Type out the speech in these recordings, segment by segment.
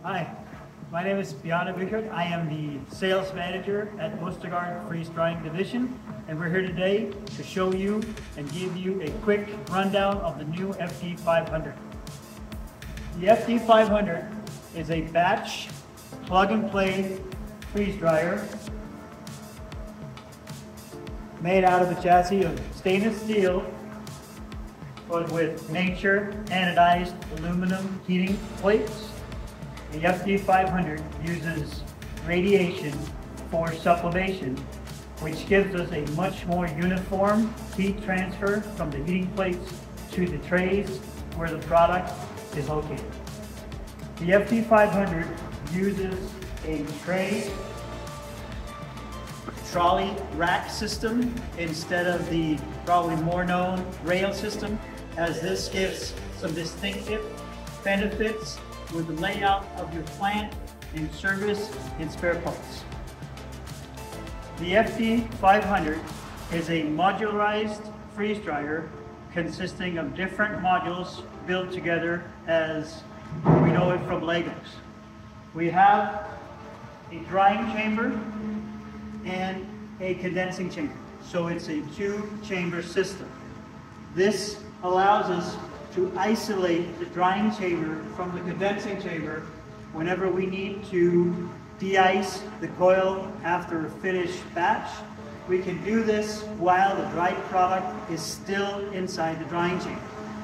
Hi, my name is Oestergaard. I am the sales manager at Oestergaard Freeze Drying Division, and we're here today to show you and give you a quick rundown of the new FD500. The FD500 is a batch plug-and-play freeze dryer made out of a chassis of stainless steel but with nature anodized aluminum heating plates. The FD500 uses radiation for sublimation, which gives us a much more uniform heat transfer from the heating plates to the trays where the product is located. The FD500 uses a tray trolley rack system instead of the probably more known rail system, as this gives some distinctive benefits with the layout of your plant and service and spare parts. The FD500 is a modularized freeze dryer consisting of different modules built together as we know it from Legos. We have a drying chamber and a condensing chamber. So it's a two-chamber system. This allows us to isolate the drying chamber from the condensing chamber whenever we need to de-ice the coil after a finished batch. We can do this while the dried product is still inside the drying chamber.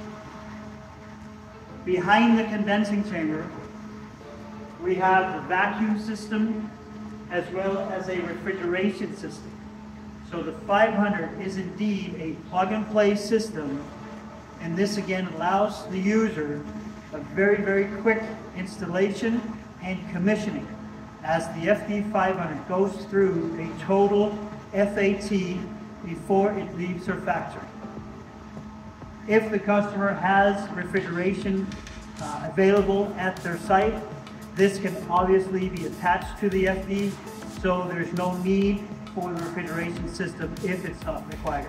Behind the condensing chamber, we have the vacuum system as well as a refrigeration system. So the 500 is indeed a plug-and-play system, and this again allows the user a very quick installation and commissioning as the FD500 goes through a total FAT before it leaves her factory. If the customer has refrigeration available at their site, this can obviously be attached to the FD, so there's no need for the refrigeration system if it's not required.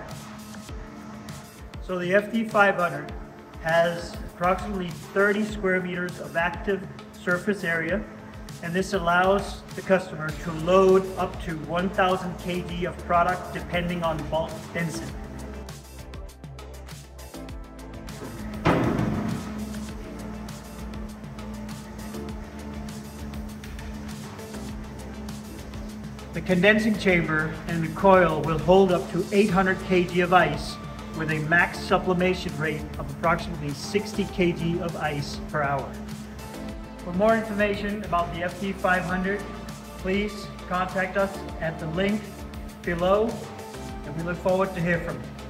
So the FD500 has approximately 30 square meters of active surface area, and this allows the customer to load up to 1,000 kg of product depending on bulk density. The condensing chamber and the coil will hold up to 800 kg of ice with a max sublimation rate of approximately 60 kg of ice per hour. For more information about the FD500, please contact us at the link below, and we look forward to hear from you.